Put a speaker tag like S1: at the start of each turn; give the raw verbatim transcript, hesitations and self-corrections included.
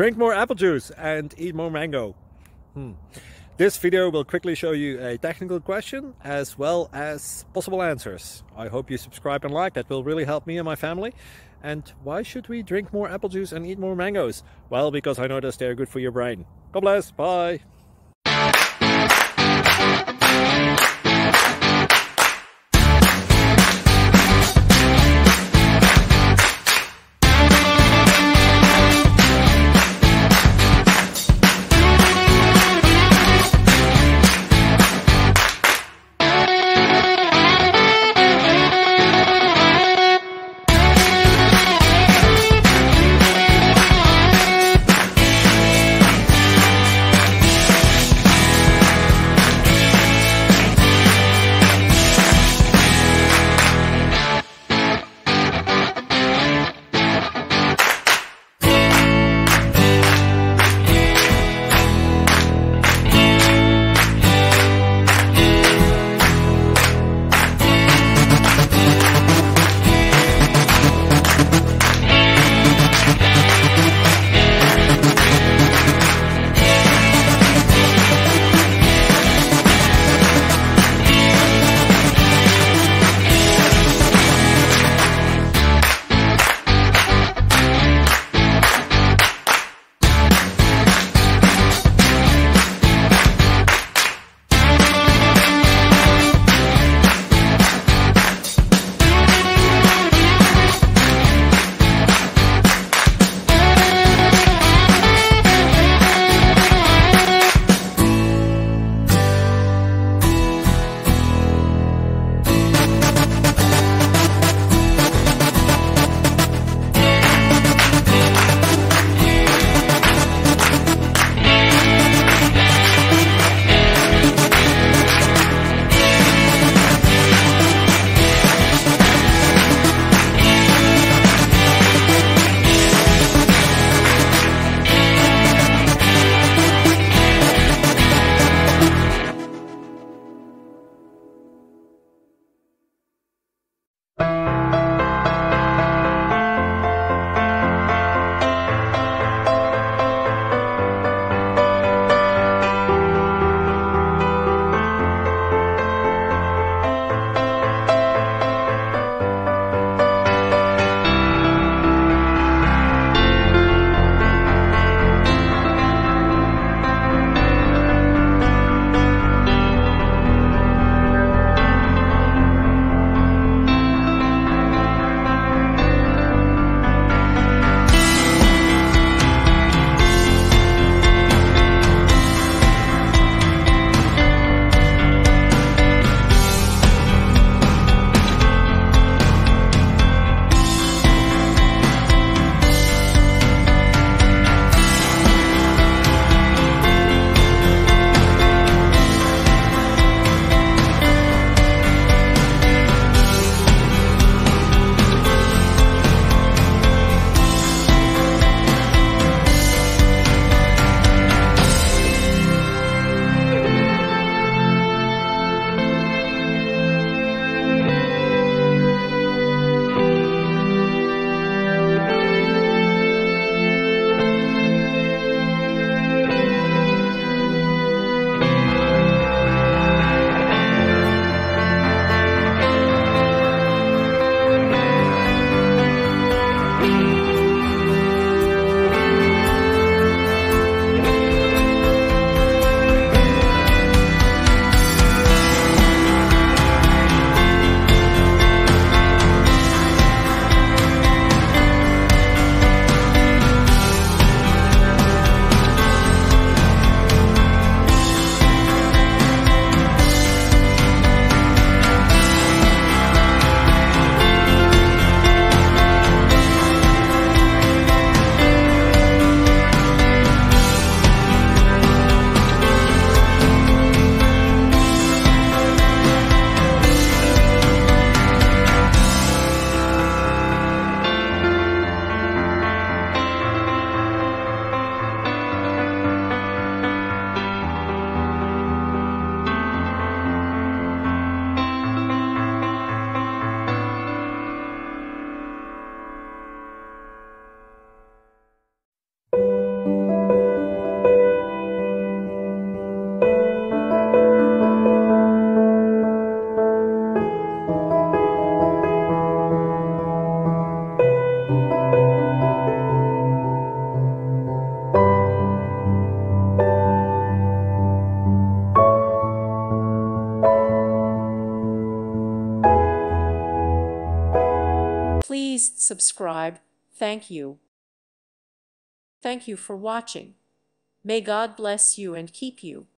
S1: Drink more apple juice and eat more mango. Hmm. This video will quickly show you a technical question as well as possible answers. I hope you subscribe and like, that will really help me and my family. And why should we drink more apple juice and eat more mangoes? Well, because I noticed they're good for your brain. God bless, bye!
S2: Please subscribe. Thank you. Thank you for watching. May God bless you and keep you.